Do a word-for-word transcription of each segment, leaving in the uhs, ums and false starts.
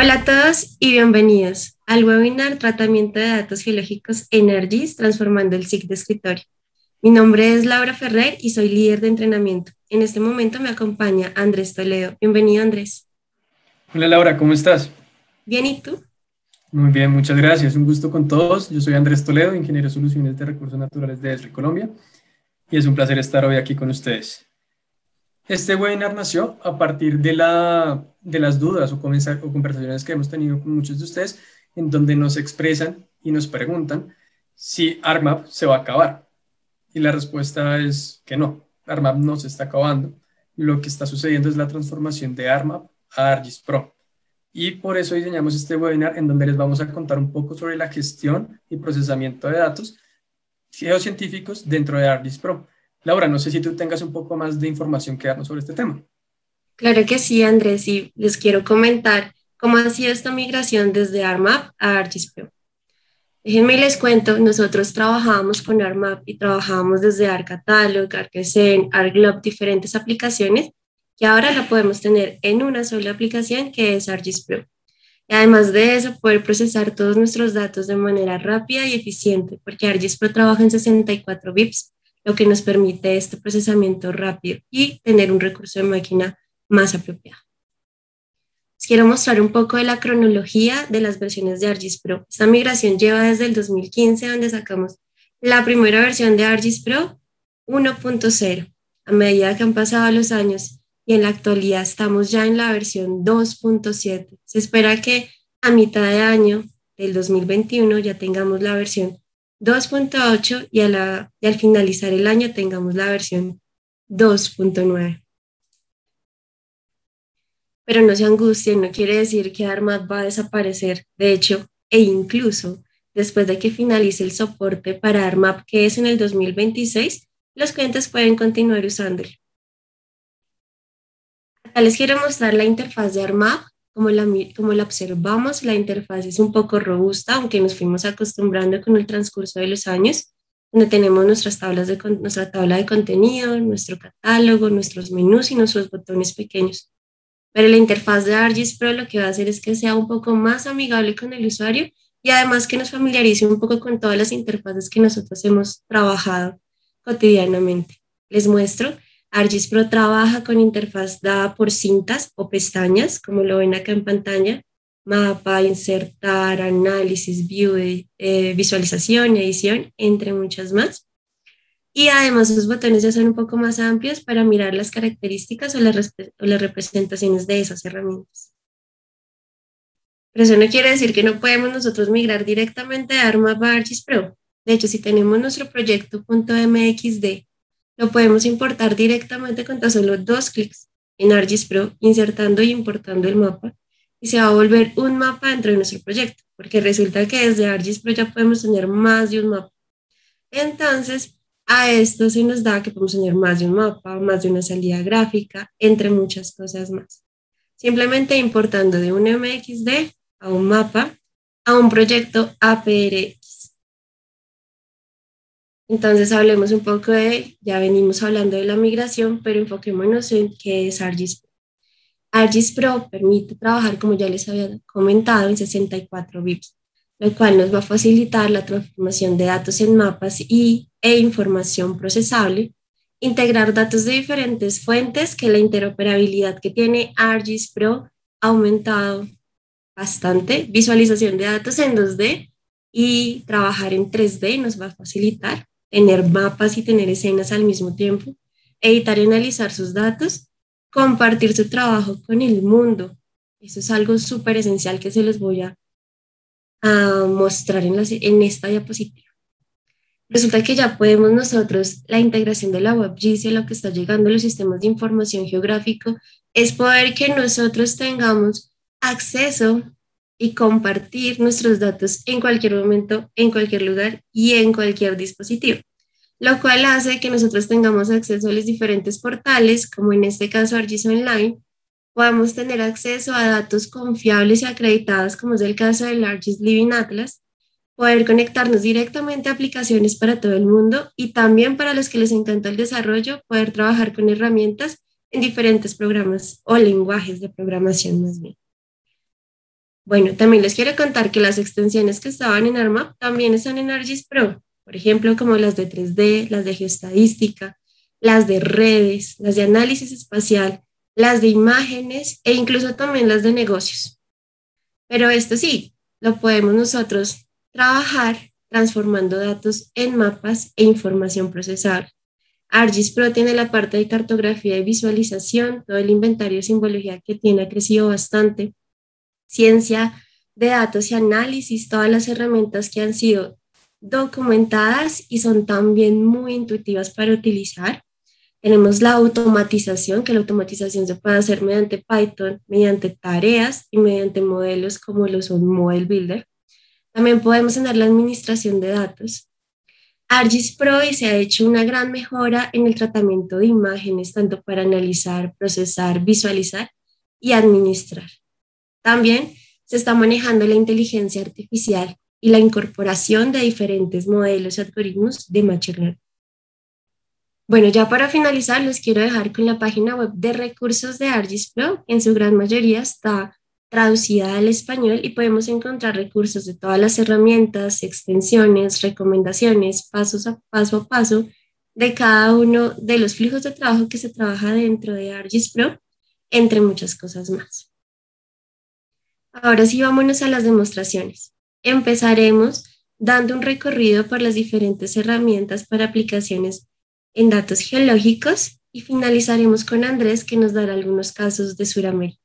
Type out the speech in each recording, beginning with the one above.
Hola a todos y bienvenidos al webinar Tratamiento de Datos Geológicos en ArcGIS, transformando el S I C de escritorio. Mi nombre es Laura Ferrer y soy líder de entrenamiento. En este momento me acompaña Andrés Toledo. Bienvenido, Andrés. Hola Laura, ¿cómo estás? Bien, ¿y tú? Muy bien, muchas gracias. Un gusto con todos. Yo soy Andrés Toledo, ingeniero de soluciones de recursos naturales de ESRI Colombia, y es un placer estar hoy aquí con ustedes. Este webinar nació a partir de, la, de las dudas o, comenza- o conversaciones que hemos tenido con muchos de ustedes, en donde nos expresan y nos preguntan si ArcMap se va a acabar. Y la respuesta es que no, ArcMap no se está acabando. Lo que está sucediendo es la transformación de ArcMap a ArcGIS Pro. Y por eso diseñamos este webinar en donde les vamos a contar un poco sobre la gestión y procesamiento de datos geocientíficos dentro de ArcGIS Pro. Laura, no sé si tú tengas un poco más de información que darnos sobre este tema. Claro que sí, Andrés, y les quiero comentar cómo ha sido esta migración desde ArcMap a ArcGIS Pro. Déjenme y les cuento, nosotros trabajábamos con ArcMap y trabajábamos desde ArcCatalog, ArcScene, ArcGlobe, diferentes aplicaciones que ahora la podemos tener en una sola aplicación que es ArcGIS Pro. Y además de eso, poder procesar todos nuestros datos de manera rápida y eficiente, porque ArcGIS Pro trabaja en sesenta y cuatro bits, lo que nos permite este procesamiento rápido y tener un recurso de máquina más apropiado. Les quiero mostrar un poco de la cronología de las versiones de ArcGIS Pro. Esta migración lleva desde el dos mil quince, donde sacamos la primera versión de ArcGIS Pro uno punto cero. A medida que han pasado los años y en la actualidad estamos ya en la versión dos punto siete. Se espera que a mitad de año del dos mil veintiuno ya tengamos la versión dos punto ocho y, a la, y al finalizar el año tengamos la versión dos punto nueve. Pero no se angustien, no quiere decir que ArcMap va a desaparecer. De hecho, e incluso después de que finalice el soporte para ArcMap, que es en el dos mil veintiséis, los clientes pueden continuar usándolo. Acá les quiero mostrar la interfaz de ArcMap. Como la, como la observamos, la interfaz es un poco robusta, aunque nos fuimos acostumbrando con el transcurso de los años, donde tenemos nuestras tablas de, nuestra tabla de contenido, nuestro catálogo, nuestros menús y nuestros botones pequeños. Pero la interfaz de ArcGIS Pro lo que va a hacer es que sea un poco más amigable con el usuario y además que nos familiarice un poco con todas las interfaces que nosotros hemos trabajado cotidianamente. Les muestro, ArcGIS Pro trabaja con interfaz dada por cintas o pestañas, como lo ven acá en pantalla: mapa, insertar, análisis, view, eh, visualización, edición, entre muchas más. Y además los botones ya son un poco más amplios para mirar las características o las, o las representaciones de esas herramientas. Pero eso no quiere decir que no podemos nosotros migrar directamente de ArcMap a ArcGIS Pro. De hecho, si tenemos nuestro proyecto .mxd, lo podemos importar directamente con tan solo dos clics en ArcGIS Pro, insertando y importando el mapa, y se va a volver un mapa dentro de nuestro proyecto, porque resulta que desde ArcGIS Pro ya podemos tener más de un mapa. Entonces, a esto se nos da que podemos tener más de un mapa, más de una salida gráfica, entre muchas cosas más. Simplemente importando de un M X D a un mapa a un proyecto A P R X. Entonces, hablemos un poco de, ya venimos hablando de la migración, pero enfoquémonos en qué es ArcGIS Pro. ArcGIS Pro permite trabajar, como ya les había comentado, en sesenta y cuatro bits, lo cual nos va a facilitar la transformación de datos en mapas y, e información procesable, integrar datos de diferentes fuentes, que la interoperabilidad que tiene ArcGIS Pro ha aumentado bastante, visualización de datos en dos D y trabajar en tres D nos va a facilitar tener mapas y tener escenas al mismo tiempo, editar y analizar sus datos, compartir su trabajo con el mundo. Eso es algo súper esencial que se los voy a, a mostrar en, la, en esta diapositiva. Resulta que ya podemos nosotros, la integración de la WebGIS y lo que está llegando a los sistemas de información geográfico, es poder que nosotros tengamos acceso y compartir nuestros datos en cualquier momento, en cualquier lugar y en cualquier dispositivo, lo cual hace que nosotros tengamos acceso a los diferentes portales, como en este caso ArcGIS Online, podamos tener acceso a datos confiables y acreditados, como es el caso del ArcGIS Living Atlas, poder conectarnos directamente a aplicaciones para todo el mundo y también para los que les encanta el desarrollo, poder trabajar con herramientas en diferentes programas o lenguajes de programación más bien. Bueno, también les quiero contar que las extensiones que estaban en ARMAP también están en ArcGIS Pro, por ejemplo, como las de tres D, las de geoestadística, las de redes, las de análisis espacial, las de imágenes e incluso también las de negocios. Pero esto sí, lo podemos nosotros trabajar transformando datos en mapas e información procesable. ArcGIS Pro tiene la parte de cartografía y visualización, todo el inventario de simbología que tiene ha crecido bastante, ciencia de datos y análisis, todas las herramientas que han sido documentadas y son también muy intuitivas para utilizar. Tenemos la automatización, que la automatización se puede hacer mediante Python, mediante tareas y mediante modelos como lo son Model Builder. También podemos tener la administración de datos. ArcGIS Pro y se ha hecho una gran mejora en el tratamiento de imágenes, tanto para analizar, procesar, visualizar y administrar. También se está manejando la inteligencia artificial y la incorporación de diferentes modelos y algoritmos de Machine Learning. Bueno, ya para finalizar, les quiero dejar con la página web de recursos de ArcGIS Pro, que en su gran mayoría está traducida al español y podemos encontrar recursos de todas las herramientas, extensiones, recomendaciones, pasos a paso a paso de cada uno de los flujos de trabajo que se trabaja dentro de ArcGIS Pro, entre muchas cosas más. Ahora sí, vámonos a las demostraciones. Empezaremos dando un recorrido por las diferentes herramientas para aplicaciones en datos geológicos y finalizaremos con Andrés, que nos dará algunos casos de Sudamérica.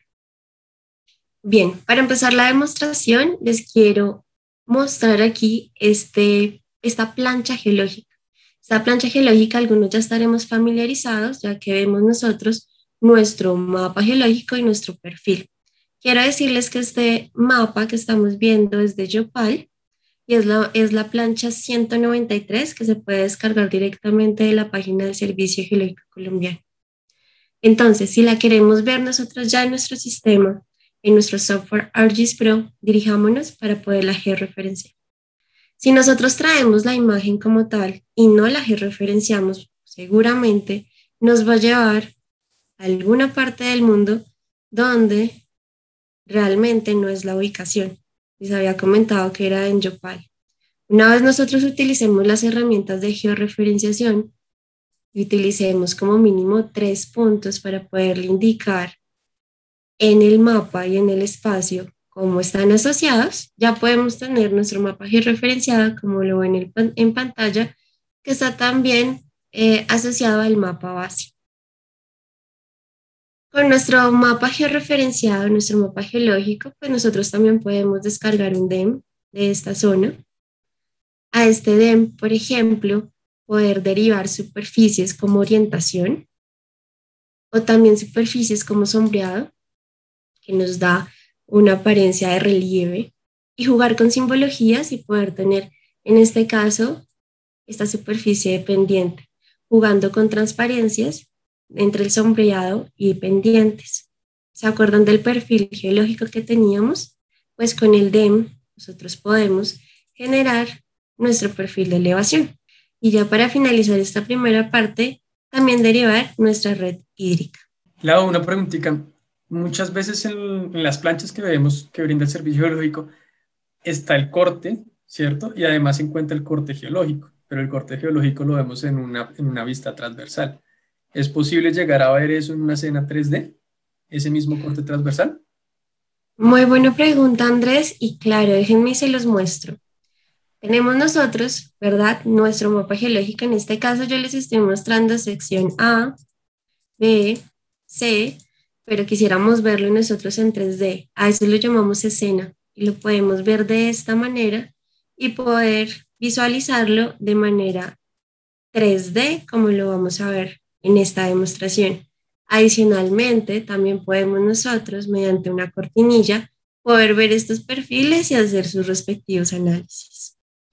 Bien, para empezar la demostración, les quiero mostrar aquí este, esta plancha geológica. Esta plancha geológica, algunos ya estaremos familiarizados, ya que vemos nosotros nuestro mapa geológico y nuestro perfil. Quiero decirles que este mapa que estamos viendo es de Yopal y es la, es la plancha ciento noventa y tres que se puede descargar directamente de la página del Servicio Geológico Colombiano. Entonces, si la queremos ver nosotros ya en nuestro sistema, en nuestro software ArcGIS Pro, dirijámonos para poderla georreferenciar. Si nosotros traemos la imagen como tal y no la georreferenciamos, seguramente nos va a llevar a alguna parte del mundo donde realmente no es la ubicación. Les había comentado que era en Yopal. Una vez nosotros utilicemos las herramientas de georreferenciación y utilicemos como mínimo tres puntos para poderle indicar en el mapa y en el espacio cómo están asociados, ya podemos tener nuestro mapa georreferenciado, como lo ven en, el, en pantalla, que está también eh, asociado al mapa base. Con nuestro mapa georreferenciado, nuestro mapa geológico, pues nosotros también podemos descargar un D E M de esta zona. A este D E M, por ejemplo, poder derivar superficies como orientación o también superficies como sombreado, que nos da una apariencia de relieve, y jugar con simbologías y poder tener, en este caso, esta superficie de pendiente, jugando con transparencias entre el sombreado y pendientes. ¿Se acuerdan del perfil geológico que teníamos? Pues con el D E M nosotros podemos generar nuestro perfil de elevación. Y ya para finalizar esta primera parte, también derivar nuestra red hídrica. Lau, una preguntita. Muchas veces en, en las planchas que vemos que brinda el servicio geológico está el corte, ¿cierto? Y además se encuentra el corte geológico, pero el corte geológico lo vemos en una, en una vista transversal. ¿Es posible llegar a ver eso en una escena tres D? ¿Ese mismo corte transversal? Muy buena pregunta, Andrés, y claro, déjenme y se los muestro. Tenemos nosotros, ¿verdad? Nuestro mapa geológico, en este caso yo les estoy mostrando sección A, B, C, pero quisiéramos verlo nosotros en tres D. A eso lo llamamos escena y lo podemos ver de esta manera y poder visualizarlo de manera tres D, como lo vamos a ver en esta demostración. Adicionalmente, también podemos nosotros, mediante una cortinilla, poder ver estos perfiles y hacer sus respectivos análisis.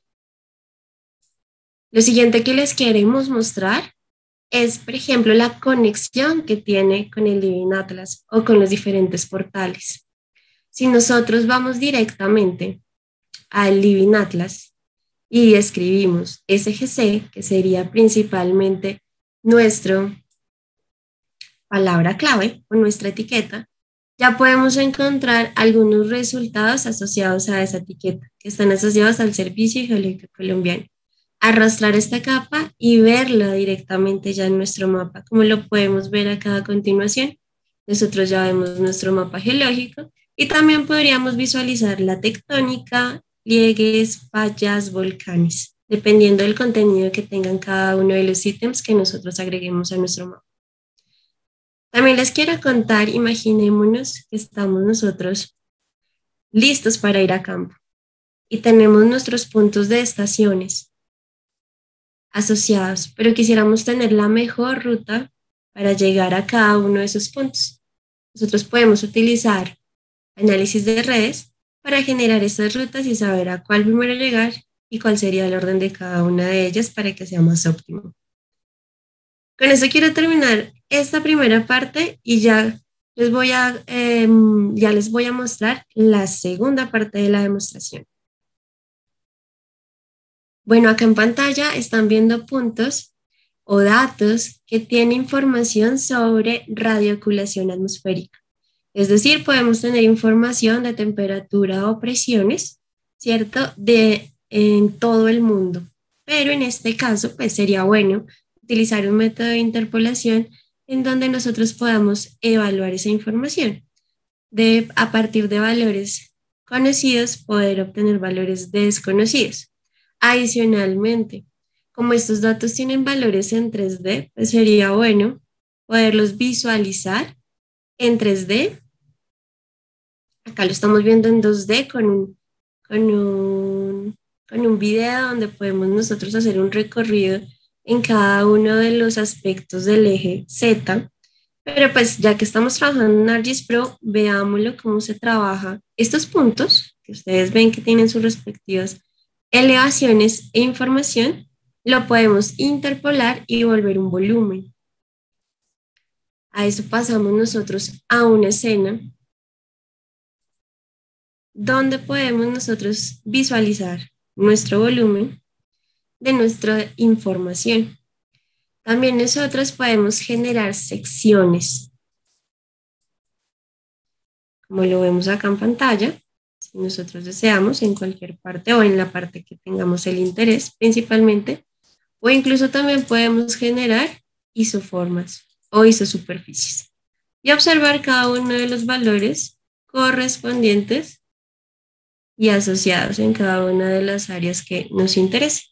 Lo siguiente que les queremos mostrar es, por ejemplo, la conexión que tiene con el Living Atlas o con los diferentes portales. Si nosotros vamos directamente al Living Atlas y escribimos S G C, que sería principalmente nuestra palabra clave o nuestra etiqueta, Ya podemos encontrar algunos resultados asociados a esa etiqueta, que están asociados al Servicio Geológico Colombiano. Arrastrar esta capa y verla directamente ya en nuestro mapa, como lo podemos ver acá a continuación. Nosotros ya vemos nuestro mapa geológico y también podríamos visualizar la tectónica, pliegues, fallas, volcanes, dependiendo del contenido que tengan cada uno de los ítems que nosotros agreguemos a nuestro mapa. También les quiero contar, imaginémonos que estamos nosotros listos para ir a campo y tenemos nuestros puntos de estaciones asociados, pero quisiéramos tener la mejor ruta para llegar a cada uno de esos puntos. Nosotros podemos utilizar análisis de redes para generar esas rutas y saber a cuál primero llegar y cuál sería el orden de cada una de ellas para que sea más óptimo. Con eso quiero terminar esta primera parte y ya les voy a, eh, ya les voy a mostrar la segunda parte de la demostración. Bueno, acá en pantalla están viendo puntos o datos que tienen información sobre radioacumulación atmosférica. Es decir, podemos tener información de temperatura o presiones, ¿cierto? De, en todo el mundo. Pero en este caso, pues sería bueno utilizar un método de interpolación en donde nosotros podamos evaluar esa información. De, a partir de valores conocidos, poder obtener valores desconocidos. Adicionalmente, como estos datos tienen valores en tres D, pues sería bueno poderlos visualizar en tres D. Acá lo estamos viendo en dos D con un, con un, con un video donde podemos nosotros hacer un recorrido en cada uno de los aspectos del eje Z. Pero pues ya que estamos trabajando en ArcGIS Pro, veámoslo cómo se trabaja estos puntos, que ustedes ven que tienen sus respectivas elevaciones e información, lo podemos interpolar y volver un volumen. A eso pasamos nosotros a una escena donde podemos nosotros visualizar nuestro volumen de nuestra información. También nosotros podemos generar secciones, como lo vemos acá en pantalla. Si nosotros deseamos, en cualquier parte o en la parte que tengamos el interés principalmente, o incluso también podemos generar isoformas o isosuperficies y observar cada uno de los valores correspondientes y asociados en cada una de las áreas que nos interesen.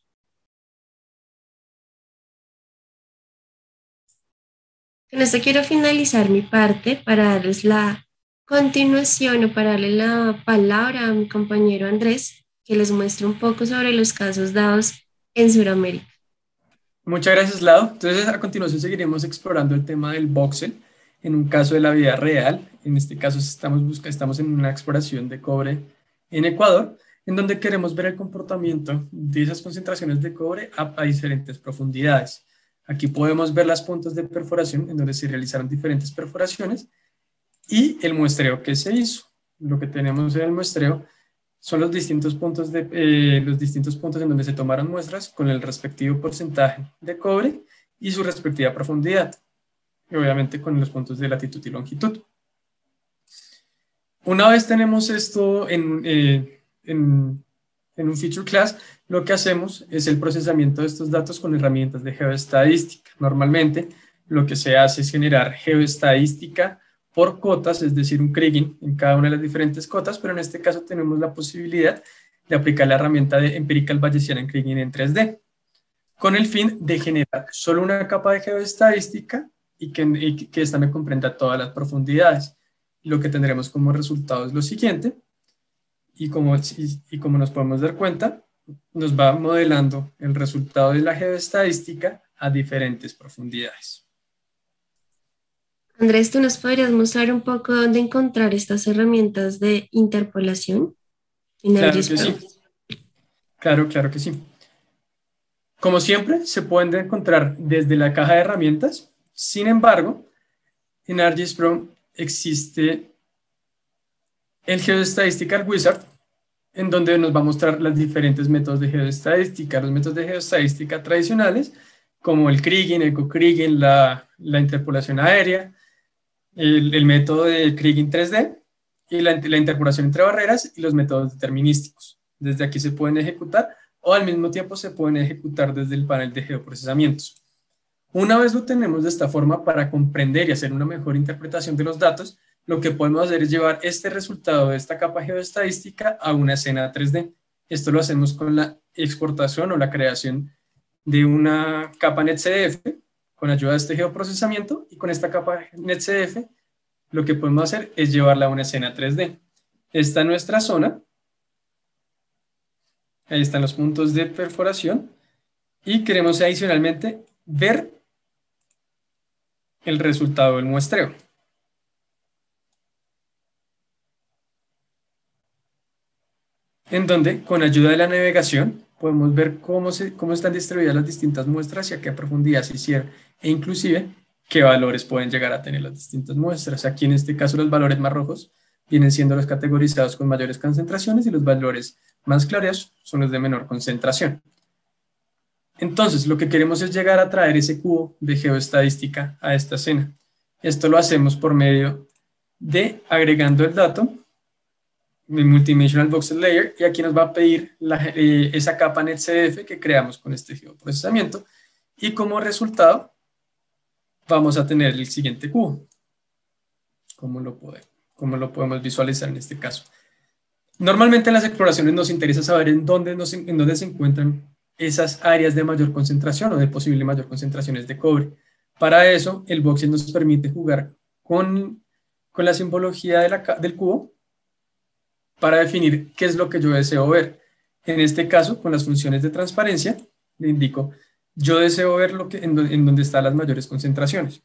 Con esto quiero finalizar mi parte para darles la continuación o para darle la palabra a mi compañero Andrés, que les muestre un poco sobre los casos dados en Sudamérica. Muchas gracias, Lau. Entonces, a continuación seguiremos explorando el tema del voxel en un caso de la vida real. En este caso estamos, buscando, estamos en una exploración de cobre en Ecuador, en donde queremos ver el comportamiento de esas concentraciones de cobre a, a diferentes profundidades. Aquí podemos ver las puntos de perforación en donde se realizaron diferentes perforaciones y el muestreo que se hizo. Lo que tenemos en el muestreo son los distintos puntos, de, eh, los distintos puntos en donde se tomaron muestras con el respectivo porcentaje de cobre y su respectiva profundidad, y obviamente con los puntos de latitud y longitud. Una vez tenemos esto en, eh, en, en un feature class, lo que hacemos es el procesamiento de estos datos con herramientas de geoestadística. Normalmente lo que se hace es generar geoestadística por cotas, es decir, un kriging en cada una de las diferentes cotas, pero en este caso tenemos la posibilidad de aplicar la herramienta de Empirical Bayesian Kriging en tres D, con el fin de generar solo una capa de geoestadística y que, y que esta me comprenda todas las profundidades. Lo que tendremos como resultado es lo siguiente, y como, y, y como nos podemos dar cuenta, nos va modelando el resultado de la geoestadística a diferentes profundidades. Andrés, ¿tú nos podrías mostrar un poco dónde encontrar estas herramientas de interpolación? Claro que sí. Claro, claro que sí. Como siempre, se pueden encontrar desde la caja de herramientas. Sin embargo, en ArcGIS Pro existe el Geostatistical Wizard, en donde nos va a mostrar los diferentes métodos de geoestadística. Los métodos de geoestadística tradicionales, como el kriging, el co-kriging, la, la interpolación aérea, el, el método de Kriging tres D y la, la interpolación entre barreras y los métodos determinísticos. Desde aquí se pueden ejecutar o al mismo tiempo se pueden ejecutar desde el panel de geoprocesamientos. Una vez lo tenemos de esta forma, para comprender y hacer una mejor interpretación de los datos, lo que podemos hacer es llevar este resultado de esta capa geoestadística a una escena tres D. Esto lo hacemos con la exportación o la creación de una capa NetCDF con ayuda de este geoprocesamiento, y con esta capa NetCDF lo que podemos hacer es llevarla a una escena tres D. Esta es nuestra zona. Ahí están los puntos de perforación y queremos adicionalmente ver el resultado del muestreo. En donde, con ayuda de la navegación, podemos ver cómo, se, cómo están distribuidas las distintas muestras y a qué profundidad se hicieron, e inclusive qué valores pueden llegar a tener las distintas muestras. Aquí en este caso los valores más rojos vienen siendo los categorizados con mayores concentraciones y los valores más claros son los de menor concentración. Entonces, lo que queremos es llegar a traer ese cubo de geoestadística a esta escena. Esto lo hacemos por medio de agregando el dato de Multidimensional Voxel Layer, y aquí nos va a pedir la, eh, esa capa NetCDF que creamos con este geoprocesamiento, y como resultado vamos a tener el siguiente cubo. ¿Cómo lo, puede, cómo lo podemos visualizar en este caso? Normalmente en las exploraciones nos interesa saber en dónde, nos, en dónde se encuentran esas áreas de mayor concentración o de posible mayor concentraciones de cobre. Para eso, el voxel nos permite jugar con, con la simbología de la, del cubo para definir qué es lo que yo deseo ver. En este caso, con las funciones de transparencia, le indico, yo deseo ver lo que, en, en donde están las mayores concentraciones.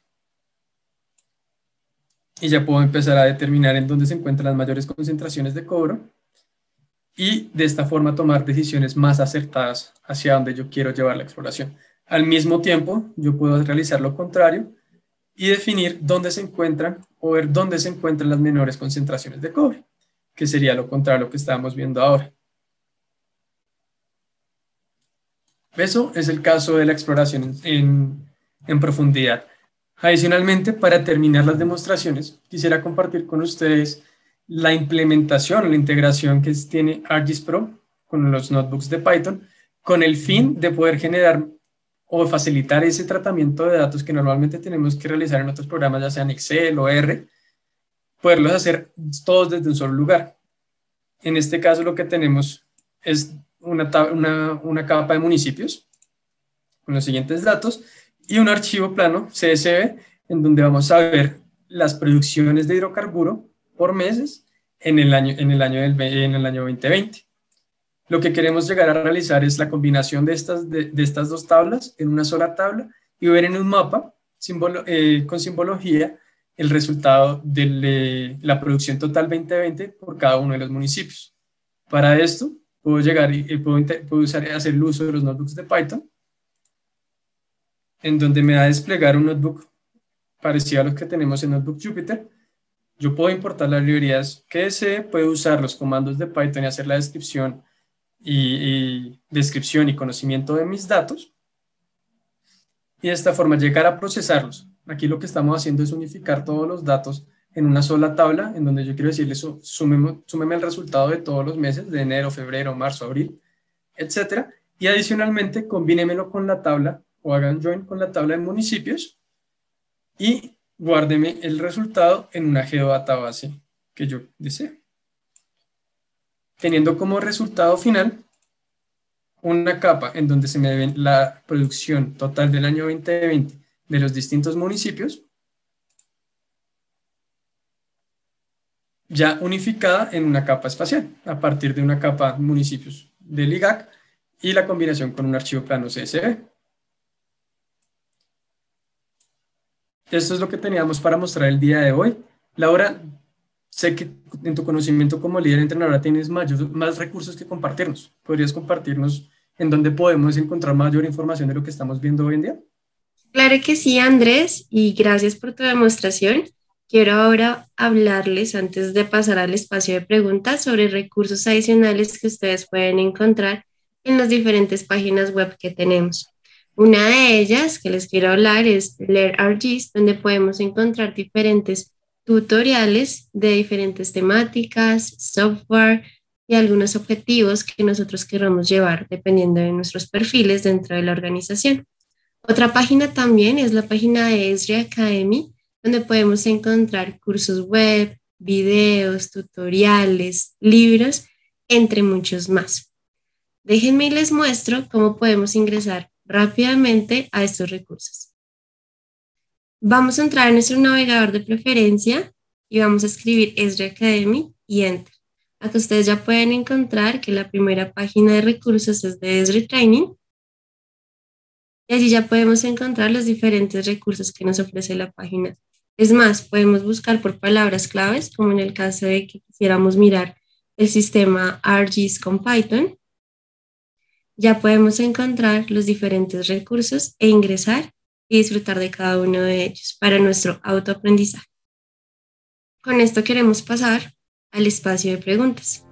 Y ya puedo empezar a determinar en dónde se encuentran las mayores concentraciones de cobre, y de esta forma tomar decisiones más acertadas hacia donde yo quiero llevar la exploración. Al mismo tiempo, yo puedo realizar lo contrario y definir dónde se encuentran o ver dónde se encuentran las menores concentraciones de cobre, que sería lo contrario a lo que estábamos viendo ahora. Eso es el caso de la exploración en, en profundidad. Adicionalmente, para terminar las demostraciones, quisiera compartir con ustedes la implementación o la integración que tiene ArcGIS Pro con los notebooks de Python, con el fin de poder generar o facilitar ese tratamiento de datos que normalmente tenemos que realizar en otros programas, ya sean Excel o R, poderlos hacer todos desde un solo lugar. En este caso lo que tenemos es una, una, una capa de municipios con los siguientes datos y un archivo plano C S V en donde vamos a ver las producciones de hidrocarburo por meses en el año, en el año, del, en el año veinte veinte. Lo que queremos llegar a realizar es la combinación de estas, de, de estas dos tablas en una sola tabla y ver en un mapa simbolo, eh, con simbología el resultado de le, la producción total veinte veinte por cada uno de los municipios. Para esto puedo llegar y puedo, puedo usar, hacer el uso de los notebooks de Python, en donde me va a desplegar un notebook parecido a los que tenemos en Notebook Jupyter. Yo puedo importar las librerías que desee, puedo usar los comandos de Python y hacer la descripción y, y descripción y conocimiento de mis datos, y de esta forma llegar a procesarlos. Aquí lo que estamos haciendo es unificar todos los datos en una sola tabla, en donde yo quiero decirle, súmeme, súmeme el resultado de todos los meses, de enero, febrero, marzo, abril, etcétera, y adicionalmente combínemelo con la tabla, o hagan join con la tabla de municipios, y guárdeme el resultado en una geodatabase que yo desee, teniendo como resultado final una capa en donde se me ve la producción total del año veinte veinte de los distintos municipios, ya unificada en una capa espacial, a partir de una capa municipios del I G A C y la combinación con un archivo plano C S V. Esto es lo que teníamos para mostrar el día de hoy. Laura, sé que en tu conocimiento como líder entrenadora tienes mayor, más recursos que compartirnos. ¿Podrías compartirnos en dónde podemos encontrar mayor información de lo que estamos viendo hoy en día? Claro que sí, Andrés, y gracias por tu demostración. Quiero ahora hablarles, antes de pasar al espacio de preguntas, sobre recursos adicionales que ustedes pueden encontrar en las diferentes páginas web que tenemos. Una de ellas que les quiero hablar es LearnArcGIS, donde podemos encontrar diferentes tutoriales de diferentes temáticas, software y algunos objetivos que nosotros queramos llevar dependiendo de nuestros perfiles dentro de la organización. Otra página también es la página de Esri Academy, donde podemos encontrar cursos web, videos, tutoriales, libros, entre muchos más. Déjenme y les muestro cómo podemos ingresar rápidamente a estos recursos. Vamos a entrar en nuestro navegador de preferencia y vamos a escribir Esri Academy y Enter. Acá ustedes ya pueden encontrar que la primera página de recursos es de Esri Training. Y allí ya podemos encontrar los diferentes recursos que nos ofrece la página. Es más, podemos buscar por palabras claves, como en el caso de que quisiéramos mirar el sistema ArcGIS con Python. Ya podemos encontrar los diferentes recursos e ingresar y disfrutar de cada uno de ellos para nuestro autoaprendizaje. Con esto queremos pasar al espacio de preguntas.